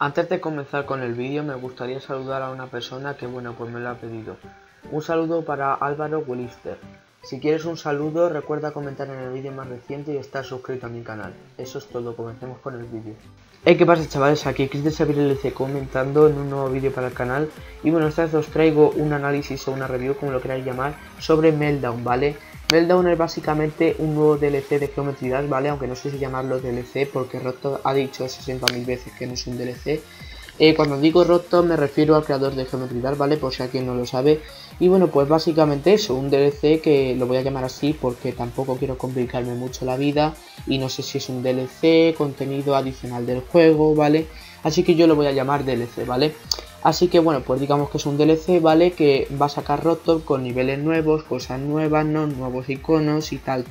Antes de comenzar con el vídeo me gustaría saludar a una persona que pues me lo ha pedido. Un saludo para Álvaro Willister. Si quieres un saludo recuerda comentar en el vídeo más reciente y estar suscrito a mi canal. Eso es todo, comencemos con el vídeo. Hey, ¿qué pasa, chavales? Aquí Chris de SabirLC comentando en un nuevo vídeo para el canal. Y bueno, esta vez os traigo un análisis o una review, como lo queráis llamar, sobre Meltdown, ¿vale? Meltdown es básicamente un nuevo DLC de Geometry Dash, ¿vale? Aunque no sé si llamarlo DLC porque Rocktop ha dicho 60.000 veces que no es un DLC. Cuando digo Rocktop me refiero al creador de Geometry Dash, ¿vale? Por si alguien no lo sabe. Y bueno, pues básicamente eso, un DLC que lo voy a llamar así porque tampoco quiero complicarme mucho la vida. Y no sé si es un DLC, contenido adicional del juego, ¿vale? Así que yo lo voy a llamar DLC, ¿vale? Así que bueno, pues digamos que es un DLC, ¿vale? Que va a sacar Rocktop con niveles nuevos, cosas nuevas, ¿no? Nuevos iconos y tal.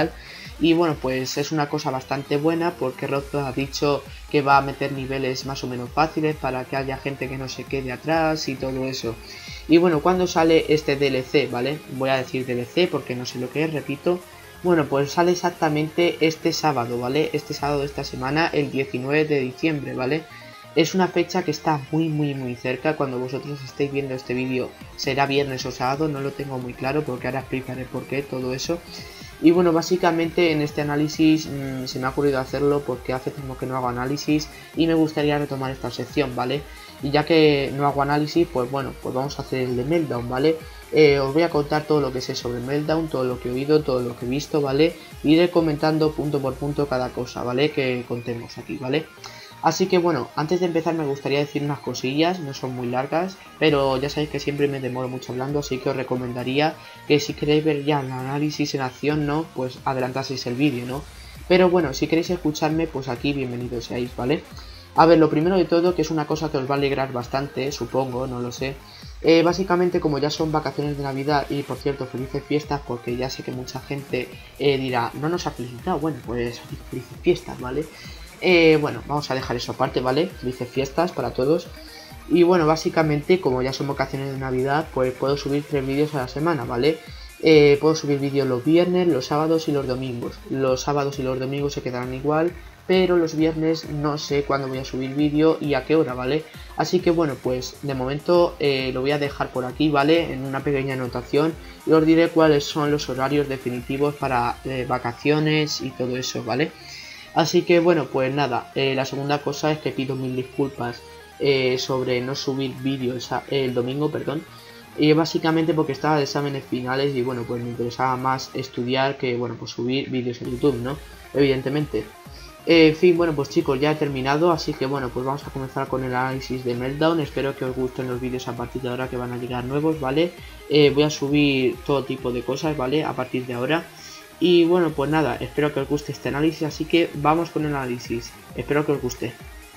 Y bueno, pues es una cosa bastante buena porque Rocktop ha dicho que va a meter niveles más o menos fáciles para que haya gente que no se quede atrás y todo eso. Y bueno, ¿cuándo sale este DLC, ¿vale? Voy a decir DLC porque no sé lo que es, repito. Bueno, pues sale exactamente este sábado, ¿vale? Este sábado de esta semana, el 19 de diciembre, ¿vale? Es una fecha que está muy cerca. Cuando vosotros estéis viendo este vídeo será viernes o sábado, no lo tengo muy claro porque ahora explicaré por qué, todo eso. Y bueno, básicamente en este análisis se me ha ocurrido hacerlo porque hace tiempo que no hago análisis y me gustaría retomar esta sección, ¿vale? Y ya que no hago análisis, pues bueno, pues vamos a hacer el de Meltdown, ¿vale? Os voy a contar todo lo que sé sobre Meltdown, todo lo que he oído, todo lo que he visto, ¿vale? Iré comentando punto por punto cada cosa, ¿vale? Que contemos aquí, ¿vale? Así que bueno, antes de empezar me gustaría decir unas cosillas, no son muy largas, pero ya sabéis que siempre me demoro mucho hablando, así que os recomendaría que si queréis ver ya el análisis en acción, ¿no? Pues adelantaseis el vídeo, ¿no? Pero bueno, si queréis escucharme, pues aquí bienvenidos seáis, ¿vale? A ver, lo primero de todo, que es una cosa que os va a alegrar bastante, supongo, no lo sé. Básicamente, como ya son vacaciones de Navidad, y por cierto, felices fiestas, porque ya sé que mucha gente dirá, no nos ha felicitado, bueno, pues felices fiestas, ¿vale? Bueno, vamos a dejar eso aparte, ¿vale? Felices fiestas para todos. Y bueno, básicamente, como ya son vacaciones de Navidad, pues puedo subir 3 vídeos a la semana, ¿vale? Puedo subir vídeos los viernes, los sábados y los domingos. Los sábados y los domingos se quedarán igual, pero los viernes no sé cuándo voy a subir vídeo y a qué hora, ¿vale? Así que bueno, pues de momento lo voy a dejar por aquí, ¿vale? En una pequeña anotación y os diré cuáles son los horarios definitivos para vacaciones y todo eso, ¿vale? Así que bueno, pues nada, la segunda cosa es que pido mil disculpas sobre no subir vídeos el domingo, perdón. Básicamente porque estaba de exámenes finales y bueno, pues me interesaba más estudiar que bueno, pues subir vídeos en YouTube, ¿no? Evidentemente. En fin, bueno, pues chicos, ya he terminado, así que bueno, pues vamos a comenzar con el análisis de Meltdown. Espero que os gusten los vídeos a partir de ahora que van a llegar nuevos, ¿vale? Voy a subir todo tipo de cosas, ¿vale? A partir de ahora. Y bueno, pues nada, espero que os guste este análisis, así que vamos con el análisis. Espero que os guste.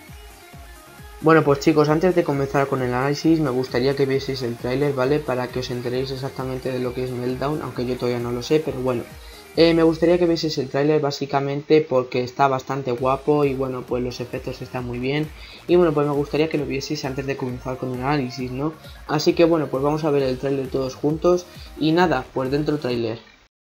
Bueno, pues chicos, antes de comenzar con el análisis me gustaría que vieseis el tráiler, ¿vale? Para que os enteréis exactamente de lo que es Meltdown, aunque yo todavía no lo sé, pero bueno. Me gustaría que vieseis el tráiler básicamente porque está bastante guapo y bueno, pues los efectos están muy bien. Y bueno, pues me gustaría que lo vieseis antes de comenzar con el análisis, ¿no? Así que bueno, pues vamos a ver el tráiler todos juntos y nada, pues dentro tráiler.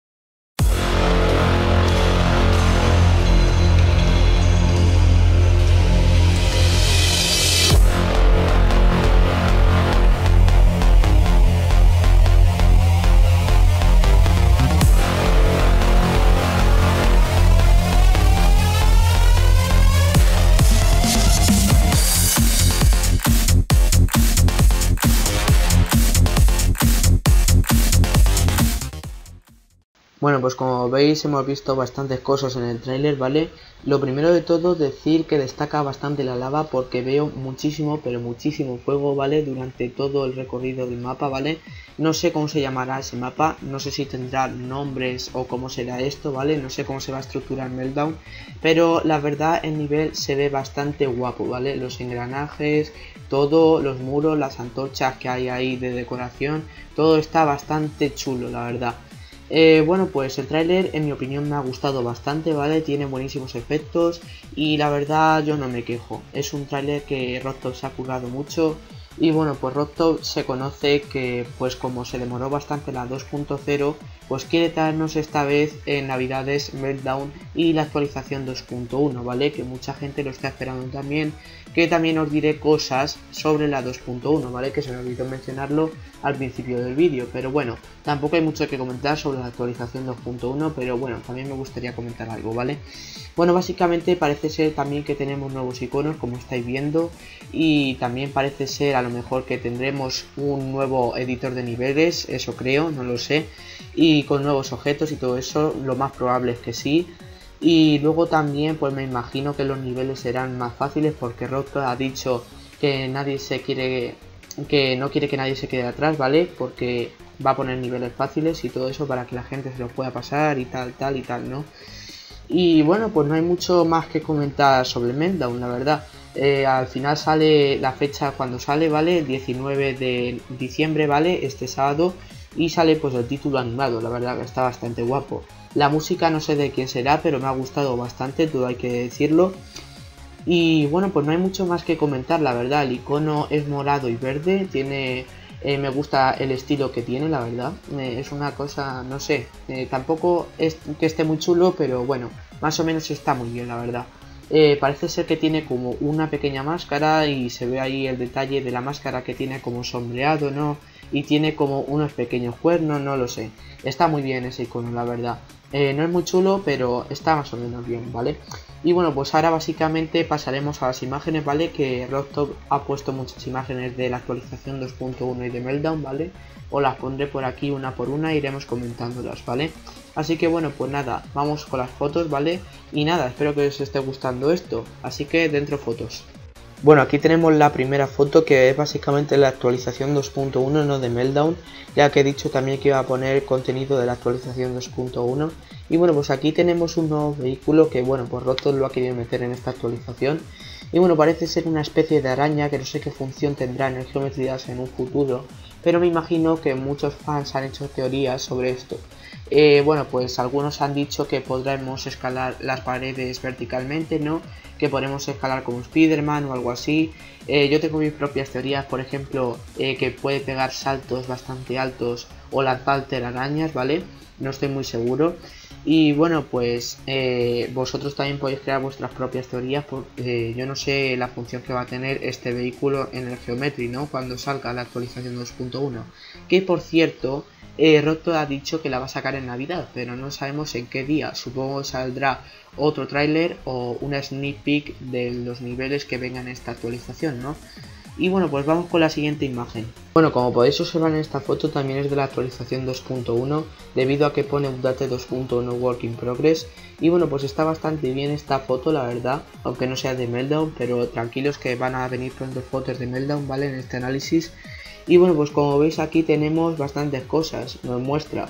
Bueno, pues como veis hemos visto bastantes cosas en el tráiler, ¿vale? Lo primero de todo decir que destaca bastante la lava porque veo muchísimo, pero muchísimo fuego, ¿vale? Durante todo el recorrido del mapa, ¿vale? No sé cómo se llamará ese mapa, no sé si tendrá nombres o cómo será esto, ¿vale? No sé cómo se va a estructurar Meltdown, pero la verdad el nivel se ve bastante guapo, ¿vale? Los engranajes, todo, los muros, las antorchas que hay ahí de decoración, todo está bastante chulo, la verdad. Bueno, pues el tráiler en mi opinión me ha gustado bastante, ¿vale? Tiene buenísimos efectos y la verdad yo no me quejo. Es un tráiler que Rocktop se ha currado mucho Y bueno, pues Rocktop se conoce que pues como se demoró bastante la 2.0, pues quiere traernos esta vez en Navidades Meltdown y la actualización 2.1, ¿vale? Que mucha gente lo está esperando también, que también os diré cosas sobre la 2.1, ¿vale? Que se me olvidó mencionarlo al principio del vídeo, pero bueno, tampoco hay mucho que comentar sobre la actualización 2.1, pero bueno, también me gustaría comentar algo, ¿vale? Bueno, básicamente parece ser también que tenemos nuevos iconos, como estáis viendo, y también parece ser a lo mejor que tendremos un nuevo editor de niveles, eso creo, no lo sé, y con nuevos objetos y todo eso, lo más probable es que sí. Y luego también pues me imagino que los niveles serán más fáciles porque Rocktop ha dicho que no quiere que nadie se quede atrás, ¿vale? Porque va a poner niveles fáciles y todo eso para que la gente se los pueda pasar y tal, ¿no? Y bueno, pues no hay mucho más que comentar sobre Meltdown, la verdad. Al final sale la fecha cuando sale, ¿vale? El 19 de diciembre, ¿vale? Este sábado. Y sale pues el título animado, la verdad que está bastante guapo. La música no sé de quién será, pero me ha gustado bastante, todo hay que decirlo. Y bueno, pues no hay mucho más que comentar, la verdad. El icono es morado y verde, me gusta el estilo que tiene, la verdad. Es una cosa, no sé, tampoco es que esté muy chulo, pero bueno, más o menos está muy bien, la verdad. Parece ser que tiene como una pequeña máscara y se ve ahí el detalle de la máscara que tiene como sombreado, ¿no? Y tiene como unos pequeños cuernos, no lo sé. Está muy bien ese icono, la verdad. No es muy chulo, pero está más o menos bien, ¿vale? Y bueno, pues ahora básicamente pasaremos a las imágenes, ¿vale? Que Rocktop ha puesto muchas imágenes de la actualización 2.1 y de Meltdown, ¿vale? Os las pondré por aquí una por una e iremos comentándolas, ¿vale? Así que bueno, pues nada, vamos con las fotos, ¿vale? Y nada, espero que os esté gustando esto, así que dentro fotos. Bueno, aquí tenemos la primera foto que es básicamente la actualización 2.1, no de Meltdown, ya que he dicho también que iba a poner contenido de la actualización 2.1. Y bueno, pues aquí tenemos un nuevo vehículo que bueno, pues Rocktop lo ha querido meter en esta actualización. Y bueno, parece ser una especie de araña que no sé qué función tendrá en el Geometry Dash en un futuro, pero me imagino que muchos fans han hecho teorías sobre esto. Bueno, pues algunos han dicho que podremos escalar las paredes verticalmente, ¿no? Que podremos escalar como Spider-Man o algo así. Yo tengo mis propias teorías, por ejemplo, que puede pegar saltos bastante altos o lanzar telarañas, ¿vale? No estoy muy seguro. Y bueno, pues vosotros también podéis crear vuestras propias teorías, porque yo no sé la función que va a tener este vehículo en el Geometry, ¿no? Cuando salga la actualización 2.1. Que por cierto, Rocktop ha dicho que la va a sacar en Navidad, pero no sabemos en qué día. Supongo que saldrá otro tráiler o una sneak peek de los niveles que vengan en esta actualización, ¿no? Y bueno, pues vamos con la siguiente imagen. Bueno, como podéis observar en esta foto también es de la actualización 2.1, debido a que pone Update 2.1 Work in Progress. Y bueno, pues está bastante bien esta foto, la verdad, aunque no sea de Meltdown, pero tranquilos que van a venir pronto fotos de Meltdown, ¿vale? En este análisis. Y bueno, pues como veis aquí tenemos bastantes cosas, nos muestra.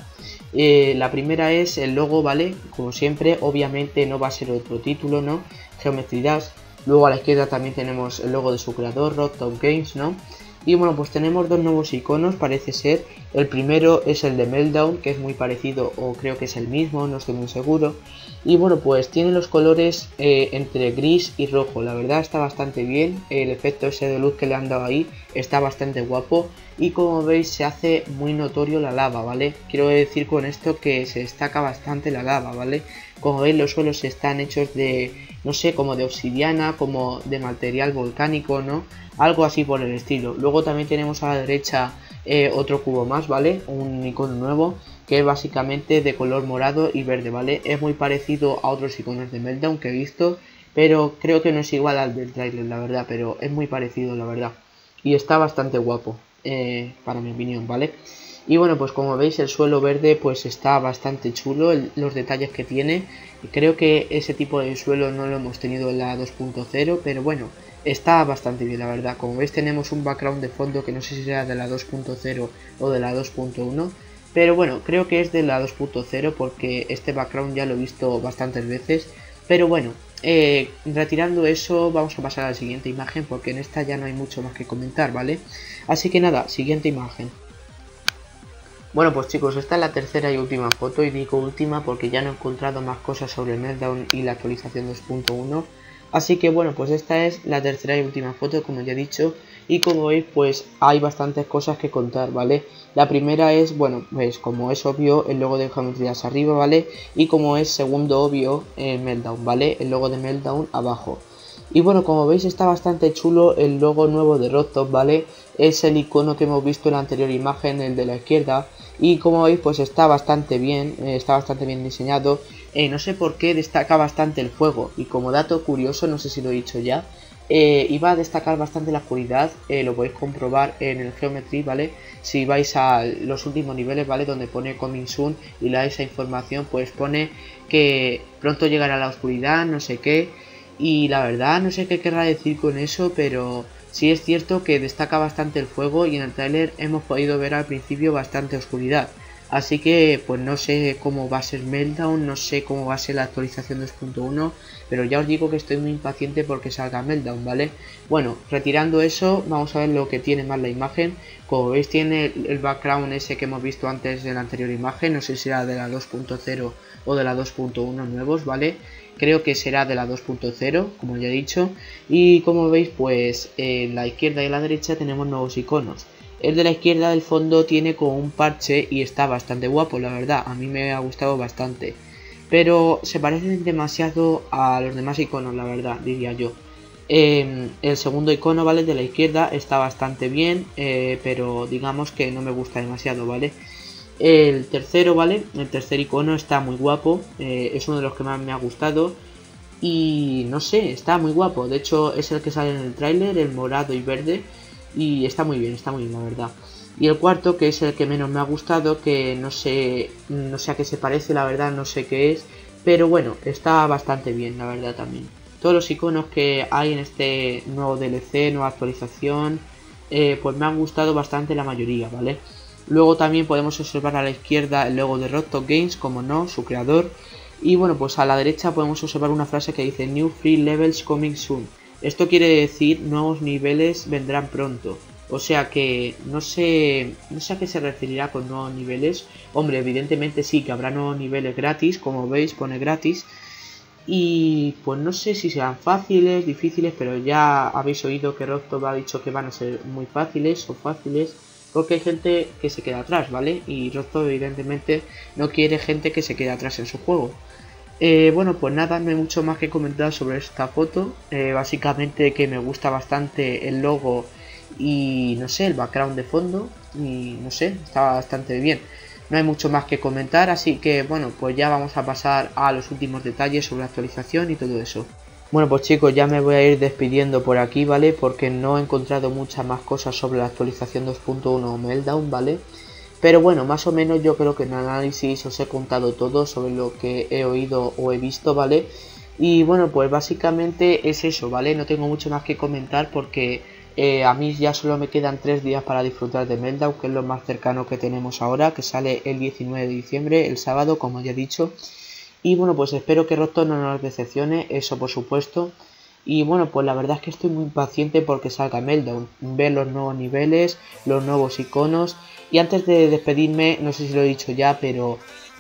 La primera es el logo, ¿vale? Como siempre, obviamente no va a ser otro título, ¿no? Geometry Dash. Luego a la izquierda también tenemos el logo de su creador, Rocktop Games, ¿no? Y bueno, pues tenemos dos nuevos iconos, parece ser. El primero es el de Meltdown, que es muy parecido, o creo que es el mismo, no estoy muy seguro. Y bueno, pues tiene los colores entre gris y rojo, la verdad está bastante bien. El efecto ese de luz que le han dado ahí está bastante guapo. Y como veis se hace muy notorio la lava, ¿vale? Quiero decir con esto que se destaca bastante la lava, ¿vale? Como veis los suelos están hechos de, no sé, como de obsidiana, como de material volcánico, ¿no? Algo así por el estilo. Luego también tenemos a la derecha otro cubo más, ¿vale? Un icono nuevo que es básicamente de color morado y verde, ¿vale? Es muy parecido a otros iconos de Meltdown que he visto, pero creo que no es igual al del trailer, la verdad, pero es muy parecido, la verdad. Y está bastante guapo, para mi opinión, ¿vale? Y bueno, pues como veis el suelo verde pues está bastante chulo, los detalles que tiene. Creo que ese tipo de suelo no lo hemos tenido en la 2.0, pero bueno, está bastante bien la verdad. Como veis tenemos un background de fondo que no sé si será de la 2.0 o de la 2.1. Pero bueno, creo que es de la 2.0 porque este background ya lo he visto bastantes veces. Pero bueno, retirando eso vamos a pasar a la siguiente imagen porque en esta ya no hay mucho más que comentar, ¿vale? Así que nada, siguiente imagen. Bueno pues chicos, esta es la tercera y última foto, y digo última porque ya no he encontrado más cosas sobre Meltdown y la actualización 2.1. Así que bueno, pues esta es la tercera y última foto, como ya he dicho. y como veis pues hay bastantes cosas que contar, ¿vale? La primera es, bueno, pues como es obvio el logo de Geometry Dash arriba, ¿vale? Y como es segundo obvio Meltdown, ¿vale? El logo de Meltdown abajo. Y bueno, como veis está bastante chulo el logo nuevo de Rostov, ¿vale? Es el icono que hemos visto en la anterior imagen, el de la izquierda. Y como veis pues está bastante bien diseñado. No sé por qué destaca bastante el fuego. Y como dato curioso, no sé si lo he dicho ya, iba a destacar bastante la oscuridad. Lo podéis comprobar en el Geometry, ¿vale? Si vais a los últimos niveles, ¿vale? Donde pone Coming Soon y le dais esa información, pues pone que pronto llegará la oscuridad, no sé qué. Y la verdad no sé qué querrá decir con eso, pero sí es cierto que destaca bastante el fuego y en el tráiler hemos podido ver al principio bastante oscuridad. Así que pues no sé cómo va a ser Meltdown, no sé cómo va a ser la actualización 2.1, pero ya os digo que estoy muy impaciente porque salga Meltdown, ¿vale? Bueno, retirando eso, vamos a ver lo que tiene más la imagen. Como veis tiene el background ese que hemos visto antes de la anterior imagen, no sé si será de la 2.0 o de la 2.1 nuevos, ¿vale? Creo que será de la 2.0, como ya he dicho. Y como veis, pues en la izquierda y en la derecha tenemos nuevos iconos. El de la izquierda del fondo tiene como un parche y está bastante guapo, la verdad. A mí me ha gustado bastante. Pero se parecen demasiado a los demás iconos, la verdad, diría yo. El segundo icono, ¿vale? De la izquierda está bastante bien, pero digamos que no me gusta demasiado, ¿vale? El tercero, ¿vale? El tercer icono está muy guapo, es uno de los que más me ha gustado y no sé, está muy guapo. De hecho es el que sale en el tráiler, el morado y verde, y está muy bien la verdad. Y el cuarto, que es el que menos me ha gustado, que no sé a qué se parece, la verdad no sé qué es, pero bueno, está bastante bien, la verdad también. Todos los iconos que hay en este nuevo DLC, nueva actualización, pues me han gustado bastante la mayoría, ¿vale? Luego también podemos observar a la izquierda el logo de Rostov Games, como no, su creador. Y bueno, pues a la derecha podemos observar una frase que dice New Free Levels Coming Soon. Esto quiere decir nuevos niveles vendrán pronto. O sea que no sé a qué se referirá con nuevos niveles. Hombre, evidentemente sí que habrá nuevos niveles gratis, como veis pone gratis. Y pues no sé si serán fáciles, difíciles, pero ya habéis oído que Rostov ha dicho que van a ser muy fáciles o fáciles. Porque hay gente que se queda atrás, ¿vale? Y Rostov evidentemente no quiere gente que se quede atrás en su juego. Bueno, pues nada, no hay mucho más que comentar sobre esta foto. Básicamente que me gusta bastante el logo y no sé, el background de fondo. Y no sé, está bastante bien. No hay mucho más que comentar, así que bueno, pues ya vamos a pasar a los últimos detalles sobre la actualización y todo eso. Bueno, pues chicos, ya me voy a ir despidiendo por aquí, ¿vale? Porque no he encontrado muchas más cosas sobre la actualización 2.1 Meltdown, ¿vale? Pero bueno, más o menos yo creo que en el análisis os he contado todo sobre lo que he oído o he visto, ¿vale? Y bueno, pues básicamente es eso, ¿vale? No tengo mucho más que comentar porque a mí ya solo me quedan 3 días para disfrutar de Meltdown, que es lo más cercano que tenemos ahora, que sale el 19 de diciembre, el sábado, como ya he dicho. Y bueno, pues espero que Rostov no nos decepcione, eso por supuesto. Y bueno, pues la verdad es que estoy muy impaciente porque salga Meltdown, ver los nuevos niveles, los nuevos iconos. Y antes de despedirme, no sé si lo he dicho ya, pero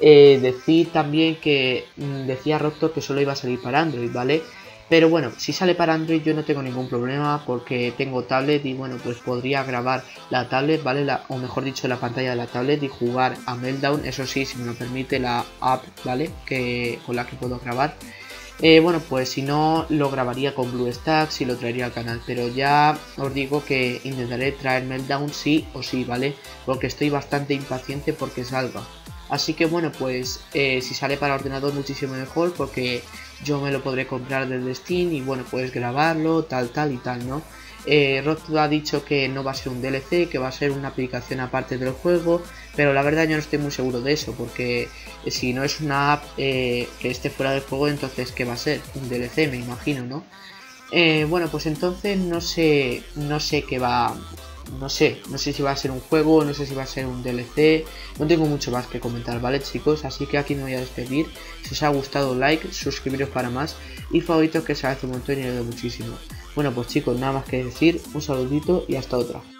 decir también que decía Rostov que solo iba a salir para Android, ¿vale? Pero bueno, si sale para Android yo no tengo ningún problema porque tengo tablet y bueno, pues podría grabar la tablet, ¿vale? O mejor dicho, la pantalla de la tablet y jugar a Meltdown, eso sí, si me lo permite la app, ¿vale? Con la que puedo grabar. Bueno, pues si no, lo grabaría con BlueStacks y lo traería al canal, pero ya os digo que intentaré traer Meltdown sí o sí, ¿vale? Porque estoy bastante impaciente porque salga. Así que bueno, pues si sale para ordenador muchísimo mejor porque yo me lo podré comprar desde Steam y bueno, puedes grabarlo, tal y tal, ¿no? Rostov ha dicho que no va a ser un DLC, que va a ser una aplicación aparte del juego, pero la verdad yo no estoy muy seguro de eso, porque si no es una app que esté fuera del juego, entonces ¿qué va a ser? Un DLC, me imagino, ¿no? Bueno, pues entonces no sé qué va... No sé si va a ser un juego, no sé si va a ser un DLC, no tengo mucho más que comentar, ¿vale chicos? Así que aquí me voy a despedir. Si os ha gustado, like, suscribiros para más y favoritos, que se hace un montón y le doy muchísimo. Bueno, pues chicos, nada más que decir, un saludito y hasta otra.